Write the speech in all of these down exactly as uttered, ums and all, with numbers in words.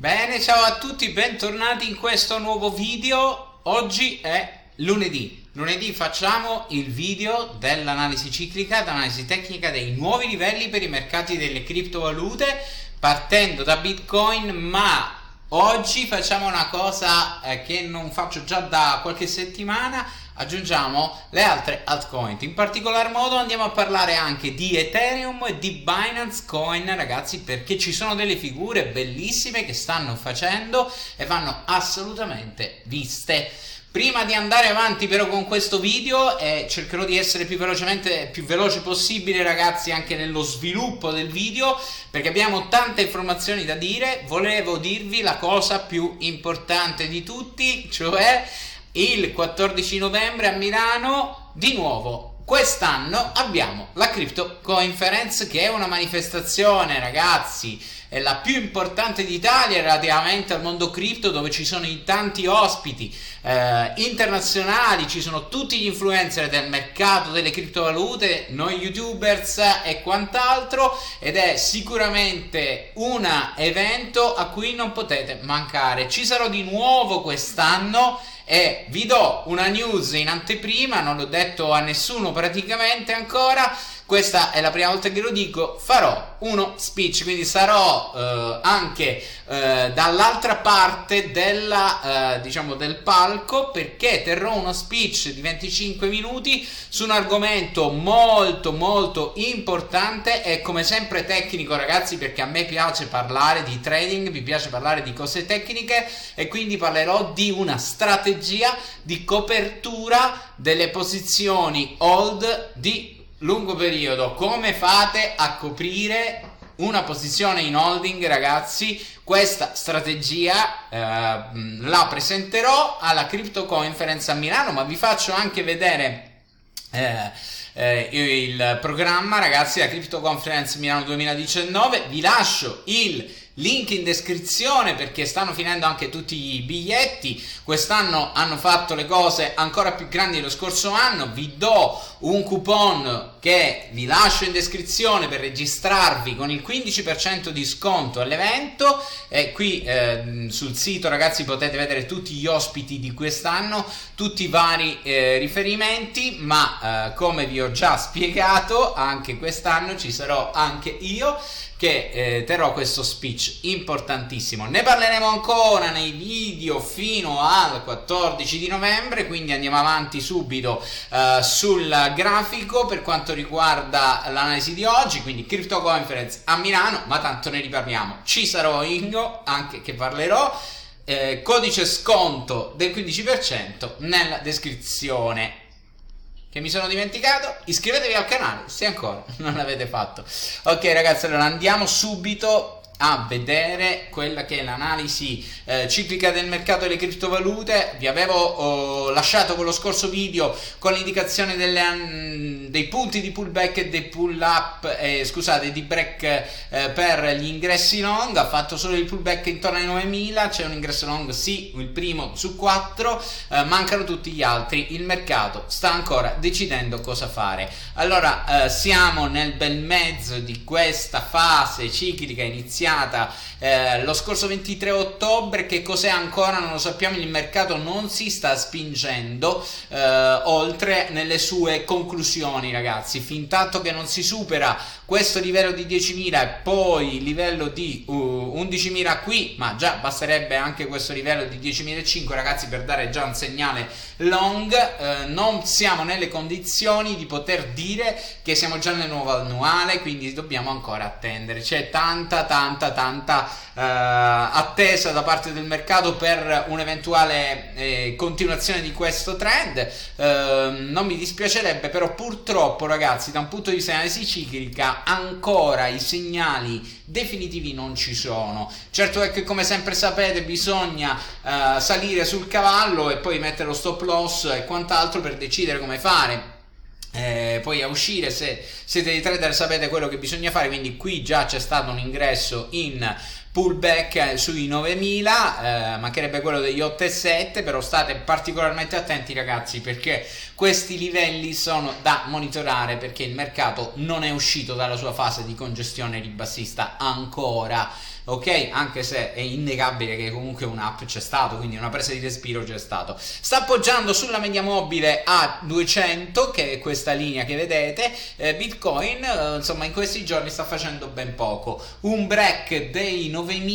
Bene, ciao a tutti, bentornati in questo nuovo video. Oggi è lunedì. Lunedì facciamo il video dell'analisi ciclica, d'analisi tecnica dei nuovi livelli per i mercati delle criptovalute, partendo da Bitcoin, ma oggi facciamo una cosa eh, che non faccio già da qualche settimana. Aggiungiamo le altre altcoin. In particolar modo andiamo a parlare anche di Ethereum e di Binance Coin, ragazzi, perché ci sono delle figure bellissime che stanno facendo e vanno assolutamente viste. Prima di andare avanti però con questo video, eh, cercherò di essere più velocemente più veloce possibile, ragazzi, anche nello sviluppo del video, perché abbiamo tante informazioni da dire. Volevo dirvi la cosa più importante di tutti, cioè il quattordici novembre a Milano, di nuovo, quest'anno abbiamo la Crypto Conference, che è una manifestazione, ragazzi, è la più importante d'Italia relativamente al mondo cripto, dove ci sono in tanti ospiti eh, internazionali, ci sono tutti gli influencer del mercato delle criptovalute, noi youtubers e quant'altro, ed è sicuramente un evento a cui non potete mancare. Ci sarò di nuovo quest'anno e vi do una news in anteprima, non l'ho detto a nessuno praticamente ancora. Questa è la prima volta che lo dico. Farò uno speech, quindi sarò eh, anche eh, dall'altra parte della, eh, diciamo del palco, perché terrò uno speech di venticinque minuti su un argomento molto molto importante e come sempre tecnico, ragazzi, perché a me piace parlare di trading, mi piace parlare di cose tecniche, e quindi parlerò di una strategia di copertura delle posizioni hold di lungo periodo. Come fate a coprire una posizione in holding, ragazzi? Questa strategia eh, la presenterò alla Crypto Conference a Milano, ma vi faccio anche vedere eh, eh, il programma, ragazzi, la Crypto Conference Milano duemiladiciannove. Vi lascio il link in descrizione, perché stanno finendo anche tutti i biglietti. Quest'anno hanno fatto le cose ancora più grandi dello scorso anno. Vi do un coupon che vi lascio in descrizione per registrarvi con il quindici per cento di sconto all'evento, e qui eh, sul sito, ragazzi, potete vedere tutti gli ospiti di quest'anno, tutti i vari eh, riferimenti, ma eh, come vi ho già spiegato, anche quest'anno ci sarò anche io, che eh, terrò questo speech importantissimo. Ne parleremo ancora nei video fino al quattordici di novembre, quindi andiamo avanti subito eh, sul grafico per quanto riguarda l'analisi di oggi. Quindi Crypto Conference a Milano, ma tanto ne riparliamo, ci sarò io anche che parlerò. Eh, codice sconto del quindici per cento nella descrizione. Che mi sono dimenticato? Iscrivetevi al canale se ancora non l'avete fatto. Ok, ragazzi, allora andiamo subito a vedere quella che è l'analisi eh, ciclica del mercato delle criptovalute. Vi avevo oh, lasciato con lo scorso video con l'indicazione delle, um, dei punti di pullback e dei pull up, eh, scusate, di break eh, per gli ingressi long. Ha fatto solo il pullback intorno ai novemila, c'è un ingresso long, sì, il primo su quattro, eh, mancano tutti gli altri. Il mercato sta ancora decidendo cosa fare. Allora eh, siamo nel bel mezzo di questa fase ciclica iniziata Eh, lo scorso ventitré ottobre. Che cos'è ancora non lo sappiamo. Il mercato non si sta spingendo eh, oltre nelle sue conclusioni, ragazzi, fin tanto che non si supera questo livello di diecimila e poi il livello di uh, undicimila qui, ma già basterebbe anche questo livello di diecimilacinquecento, ragazzi, per dare già un segnale long. Eh, non siamo nelle condizioni di poter dire che siamo già nel nuovo annuale, quindi dobbiamo ancora attendere. C'è tanta tanta tanta eh, attesa da parte del mercato per un'eventuale eh, continuazione di questo trend. Eh, non mi dispiacerebbe, però purtroppo, ragazzi, da un punto di vista di analisi ciclica ancora i segnali definitivi non ci sono. Certo è che, come sempre sapete, bisogna eh, salire sul cavallo e poi mettere lo stop loss e quant'altro per decidere come fare. Eh, poi a uscire, se siete dei trader sapete quello che bisogna fare. Quindi qui già c'è stato un ingresso in pullback sui novemila, eh, mancherebbe quello degli otto e sette, però state particolarmente attenti, ragazzi, perché questi livelli sono da monitorare, perché il mercato non è uscito dalla sua fase di congestione ribassista ancora. ok? Anche se è innegabile che comunque un up c'è stato, quindi una presa di respiro c'è stato. Sta appoggiando sulla media mobile a duecento, che è questa linea che vedete. eh, Bitcoin eh, insomma in questi giorni sta facendo ben poco. Un break dei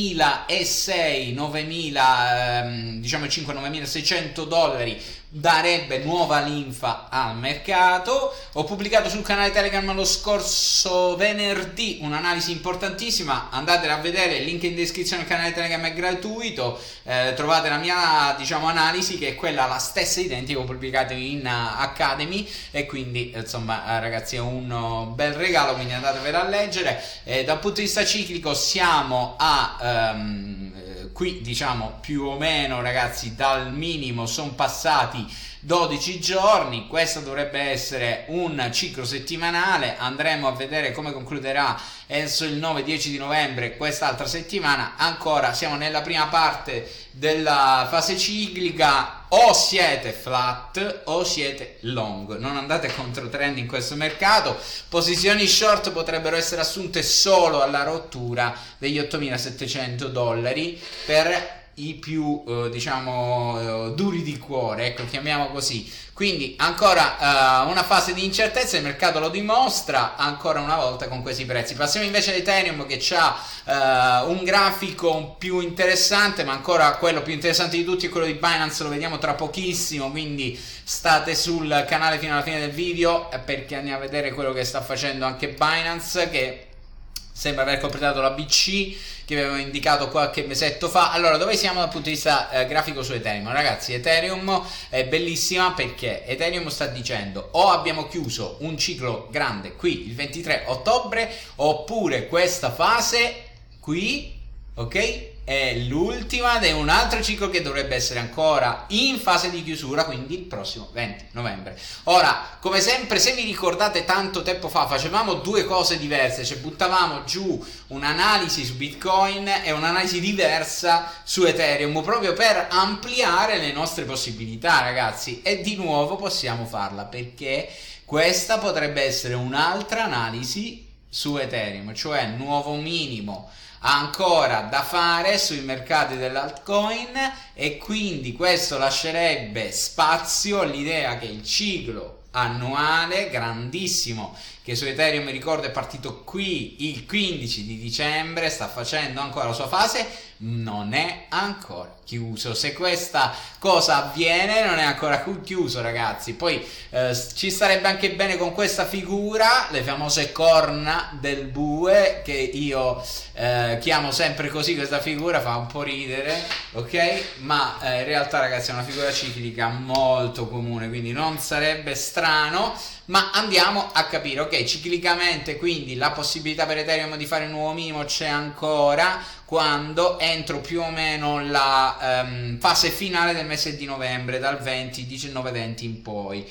novemilasei, novemila, ehm, diciamo cinque novemilaseicento dollari darebbe nuova linfa al mercato. Ho pubblicato sul canale Telegram lo scorso venerdì un'analisi importantissima, andatela a vedere, il link in descrizione al canale Telegram è gratuito. Eh, trovate la mia, diciamo, analisi, che è quella la stessa identica pubblicata in uh, Academy, e quindi insomma eh, ragazzi è un uh, bel regalo, quindi andatevela a leggere. Eh, dal punto di vista ciclico siamo a um, qui diciamo più o meno, ragazzi, dal minimo sono passati dodici giorni. Questo dovrebbe essere un ciclo settimanale, andremo a vedere come concluderà entro il nove dieci di novembre quest'altra settimana. Ancora siamo nella prima parte della fase ciclica, o siete flat o siete long, non andate contro trend in questo mercato. Posizioni short potrebbero essere assunte solo alla rottura degli ottomilasettecento dollari per i più eh, diciamo eh, duri di cuore, ecco, chiamiamo così. Quindi ancora eh, una fase di incertezza, il mercato lo dimostra ancora una volta con questi prezzi. Passiamo invece ad Ethereum, che ha eh, un grafico più interessante, ma ancora quello più interessante di tutti è quello di Binance, lo vediamo tra pochissimo, quindi state sul canale fino alla fine del video perché andiamo a vedere quello che sta facendo anche Binance, che sembra aver completato la B C che avevo indicato qualche mesetto fa. Allora, dove siamo dal punto di vista eh, grafico su Ethereum? Ragazzi, Ethereum è bellissima perché Ethereum sta dicendo o abbiamo chiuso un ciclo grande qui il ventitré ottobre, oppure questa fase qui, ok, è l'ultima ed è un altro ciclo che dovrebbe essere ancora in fase di chiusura, quindi il prossimo venti novembre. Ora, come sempre, se vi ricordate, tanto tempo fa facevamo due cose diverse, cioè buttavamo giù un'analisi su Bitcoin e un'analisi diversa su Ethereum, proprio per ampliare le nostre possibilità, ragazzi, e di nuovo possiamo farla perché questa potrebbe essere un'altra analisi su Ethereum, cioè nuovo minimo ancora da fare sui mercati dell'altcoin, e quindi questo lascerebbe spazio all'idea che il ciclo annuale grandissimo che su Ethereum, ricordo, è partito qui il quindici di dicembre, sta facendo ancora la sua fase, non è ancora chiuso. Se questa cosa avviene non è ancora chiuso, ragazzi. Poi eh, ci starebbe anche bene con questa figura, le famose corna del bue, che io eh, chiamo sempre così. Questa figura fa un po' ridere, ok, ma eh, in realtà, ragazzi, è una figura ciclica molto comune, quindi non sarebbe strano. Ma andiamo a capire, ok, ciclicamente quindi la possibilità per Ethereum di fare un nuovo minimo c'è ancora quando entro più o meno la um, fase finale del mese di novembre, dal venti, diciannove venti in poi.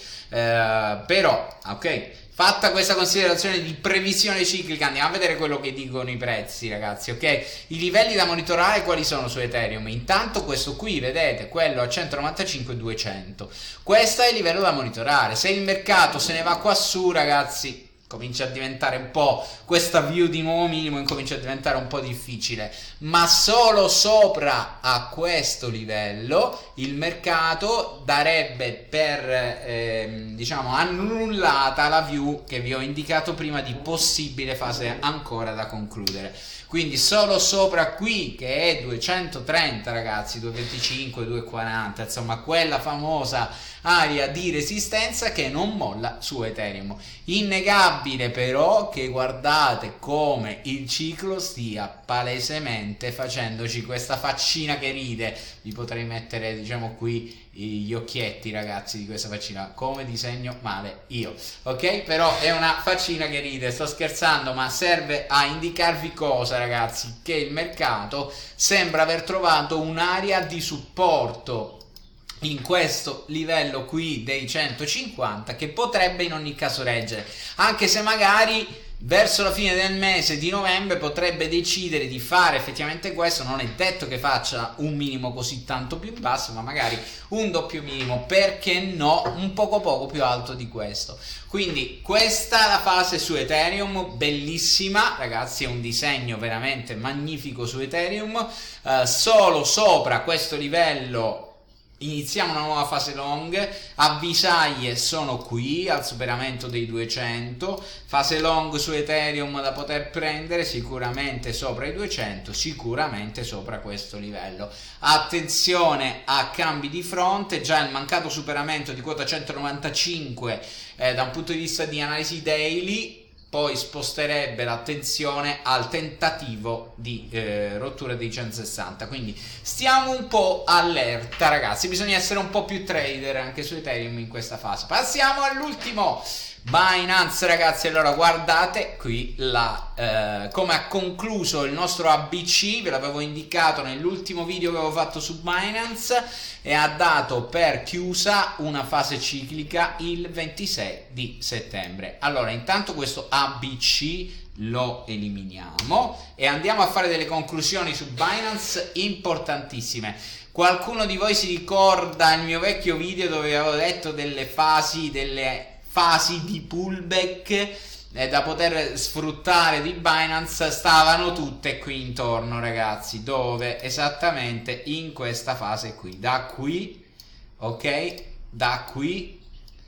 Uh, però, ok, fatta questa considerazione di previsione ciclica, andiamo a vedere quello che dicono i prezzi, ragazzi, ok? I livelli da monitorare quali sono su Ethereum? Intanto questo qui, vedete, quello a centonovantacinque duecento. Questo è il livello da monitorare. Se il mercato se ne va qua su, ragazzi, comincia a diventare un po', questa view di nuovo minimo incomincia a diventare un po' difficile, ma solo sopra a questo livello il mercato darebbe per eh, diciamo annullata la view che vi ho indicato prima di possibile fase ancora da concludere. Quindi solo sopra qui, che è duecentotrenta, ragazzi, duecentoventicinque, duecentoquaranta, insomma quella famosa area di resistenza che non molla su Ethereum. Innegabile però che guardate come il ciclo stia palesemente facendoci questa faccina che ride. Vi potrei mettere, diciamo, qui gli occhietti, ragazzi, di questa faccina, come disegno male io, ok? Però è una faccina che ride, sto scherzando, ma serve a indicarvi cosa, ragazzi? Che il mercato sembra aver trovato un'area di supporto in questo livello qui dei centocinquanta che potrebbe in ogni caso reggere, anche se magari verso la fine del mese di novembre potrebbe decidere di fare effettivamente questo. Non è detto che faccia un minimo così tanto più basso, ma magari un doppio minimo, perché no, un poco poco più alto di questo. Quindi questa è la fase su Ethereum, bellissima ragazzi, è un disegno veramente magnifico su Ethereum. Uh, solo sopra questo livello iniziamo una nuova fase long, avvisaglie sono qui al superamento dei duecento, fase long su Ethereum da poter prendere sicuramente sopra i duecento, sicuramente sopra questo livello. Attenzione a cambi di fronte, già il mancato superamento di quota centonovantacinque eh, da un punto di vista di analisi daily poi sposterebbe l'attenzione al tentativo di eh, rottura dei centosessanta. Quindi stiamo un po' allerta ragazzi, bisogna essere un po' più trader anche su Ethereum in questa fase. Passiamo all'ultimo, Binance ragazzi. Allora guardate qui la, eh, come ha concluso il nostro A B C, ve l'avevo indicato nell'ultimo video che avevo fatto su Binance, e ha dato per chiusa una fase ciclica il ventisei di settembre. Allora intanto questo A B C lo eliminiamo e andiamo a fare delle conclusioni su Binance importantissime. Qualcuno di voi si ricorda il mio vecchio video dove avevo detto delle fasi, delle fasi di pullback eh, da poter sfruttare di Binance? Stavano tutte qui intorno ragazzi, dove esattamente in questa fase qui, da qui, ok, da qui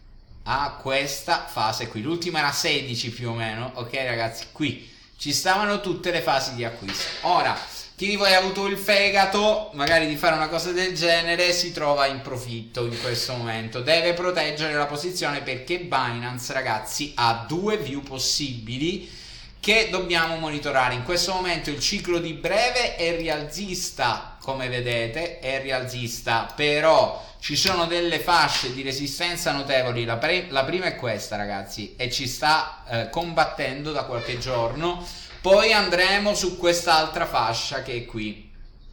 a questa fase qui, l'ultima era sedici più o meno, ok ragazzi, qui ci stavano tutte le fasi di acquisto. Ora chi di voi ha avuto il fegato magari di fare una cosa del genere si trova in profitto in questo momento, deve proteggere la posizione, perché Binance ragazzi ha due view possibili che dobbiamo monitorare. In questo momento il ciclo di breve è rialzista, come vedete è rialzista, però ci sono delle fasce di resistenza notevoli. La, la prima è questa ragazzi, e ci sta eh, combattendo da qualche giorno. Poi andremo su quest'altra fascia che è qui,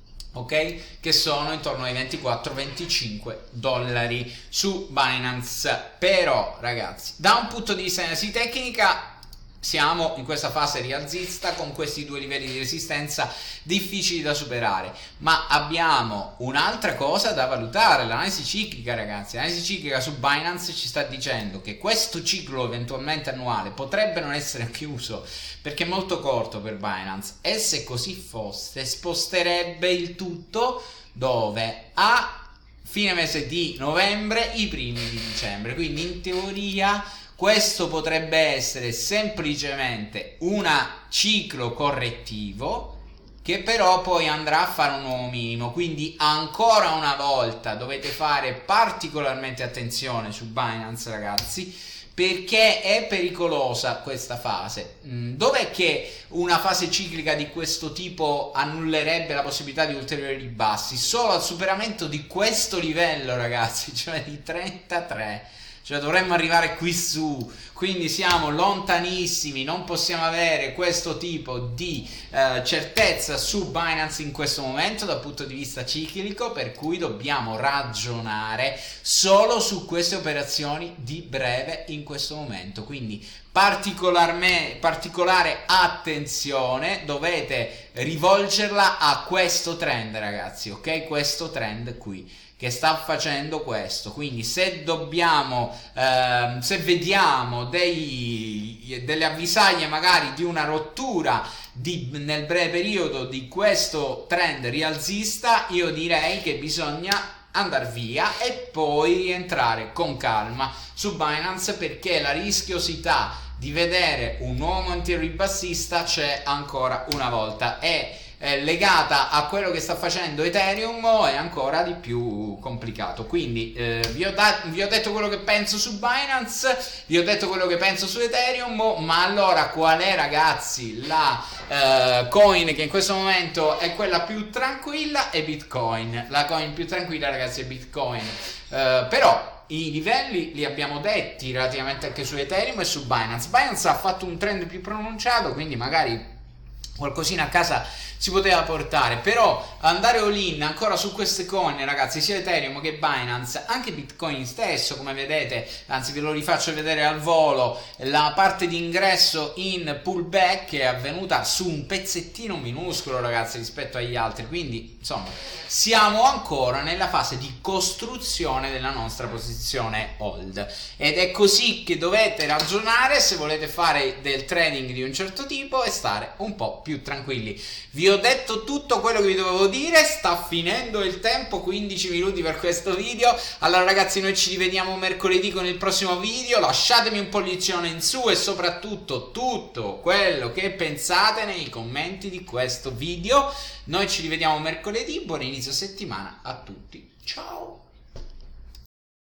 ok, che sono intorno ai ventiquattro venticinque dollari su Binance. Però ragazzi, da un punto di vista di analisi tecnica siamo in questa fase rialzista con questi due livelli di resistenza difficili da superare, ma abbiamo un'altra cosa da valutare, l'analisi ciclica ragazzi. L'analisi ciclica su Binance ci sta dicendo che questo ciclo eventualmente annuale potrebbe non essere chiuso perché è molto corto per Binance, e se così fosse sposterebbe il tutto dove? A fine mese di novembre, i primi di dicembre. Quindi in teoria questo potrebbe essere semplicemente un ciclo correttivo che però poi andrà a fare un nuovo minimo. Quindi ancora una volta dovete fare particolarmente attenzione su Binance ragazzi, perché è pericolosa questa fase. Dov'è che una fase ciclica di questo tipo annullerebbe la possibilità di ulteriori ribassi? Solo al superamento di questo livello ragazzi, cioè di trentatré. Cioè dovremmo arrivare qui su, quindi siamo lontanissimi, non possiamo avere questo tipo di eh, certezza su Binance in questo momento dal punto di vista ciclico, per cui dobbiamo ragionare solo su queste operazioni di breve in questo momento. Quindi particolarmente particolare attenzione dovete rivolgerla a questo trend ragazzi, ok? Questo trend qui che sta facendo questo. Quindi se dobbiamo eh, se vediamo dei, delle avvisaglie magari di una rottura di, nel breve periodo di questo trend rialzista, io direi che bisogna andare via e poi rientrare con calma su Binance, perché la rischiosità di vedere un nuovo momento ribassista c'è ancora una volta, e Eh, legata a quello che sta facendo Ethereum è ancora di più complicato. Quindi eh, vi, ho vi ho detto quello che penso su Binance, vi ho detto quello che penso su Ethereum, ma allora qual è ragazzi la eh, coin che in questo momento è quella più tranquilla? È Bitcoin. La coin più tranquilla ragazzi è Bitcoin. Eh, però i livelli li abbiamo detti relativamente anche su Ethereum e su Binance. Binance ha fatto un trend più pronunciato, quindi magari qualcosina a casa si poteva portare, però andare all in ancora su queste coin, ragazzi, sia Ethereum che Binance, anche Bitcoin stesso, come vedete, anzi ve lo rifaccio vedere al volo, la parte di ingresso in pullback è avvenuta su un pezzettino minuscolo, ragazzi, rispetto agli altri, quindi insomma siamo ancora nella fase di costruzione della nostra posizione hold, ed è così che dovete ragionare se volete fare del trading di un certo tipo e stare un po' più tranquilli. Vi ho detto tutto quello che vi dovevo dire, sta finendo il tempo, quindici minuti per questo video. Allora ragazzi, noi ci rivediamo mercoledì con il prossimo video, lasciatemi un pollicione in su e soprattutto tutto quello che pensate nei commenti di questo video. Noi ci rivediamo mercoledì, buon inizio settimana a tutti, ciao!